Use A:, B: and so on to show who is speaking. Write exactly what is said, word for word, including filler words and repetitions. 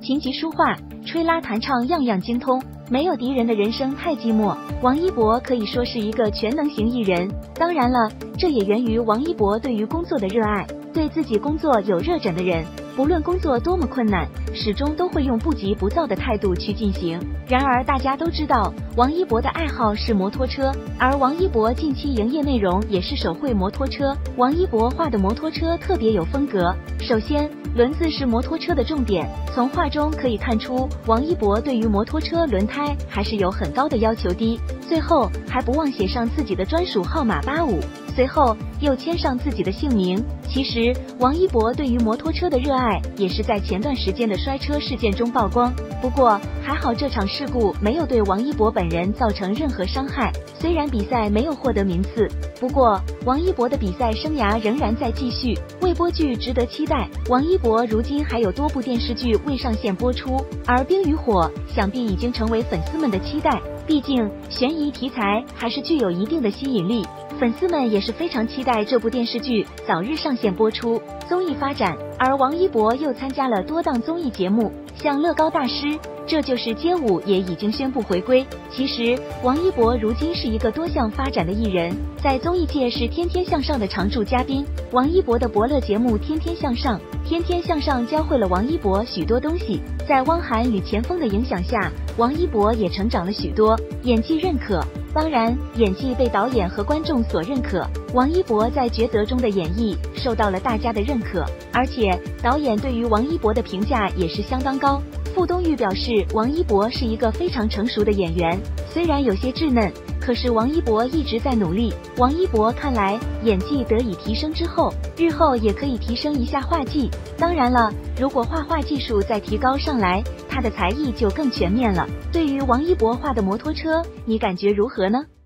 A: 琴棋书画、吹拉弹唱样样精通，没有敌人的人生太寂寞。王一博可以说是一个全能型艺人，当然了，这也源于王一博对于工作的热爱，对自己工作有热忱的人，不论工作多么困难，始终都会用不急不躁的态度去进行。然而大家都知道，王一博的爱好是摩托车，而王一博近期营业内容也是手绘摩托车。王一博画的摩托车特别有风格，首先轮子是摩托车的重点，从画中可以看出王一博对于摩托车轮胎还是有很高的要求的。最后还不忘写上自己的专属号码八五，随后又签上自己的姓名。其实王一博对于摩托车的热爱也是在前段时间的摔车事件中曝光，不过还好这场事故没有对王一博本人造成任何伤害。虽然比赛没有获得名次，不过王一博的比赛生涯仍然在继续，未播剧值得期待。王一博如今还有多部电视剧未上线播出，而《冰与火》想必已经成为粉丝们的期待，毕竟悬疑题材还是具有一定的吸引力，粉丝们也是非常期待这部电视剧早日上线播出。综艺发展，而王一博又参加了多档综艺节目，像乐高大师、这就是街舞也已经宣布回归。其实王一博如今是一个多项发展的艺人，在综艺界是天天向上的常驻嘉宾。王一博的伯乐节目天天向上，天天向上教会了王一博许多东西，在汪涵与钱枫的影响下，王一博也成长了许多，演技认可，当然演技被导演和观众所认可，王一博在抉择中的演绎受到了大家的认可，而且导演对于王一博的评价也是相当高。傅东玉表示，王一博是一个非常成熟的演员，虽然有些稚嫩，可是王一博一直在努力。王一博看来演技得以提升之后，日后也可以提升一下画技。当然了，如果画画技术再提高上来，他的才艺就更全面了。对于王一博画的摩托车，你感觉如何呢？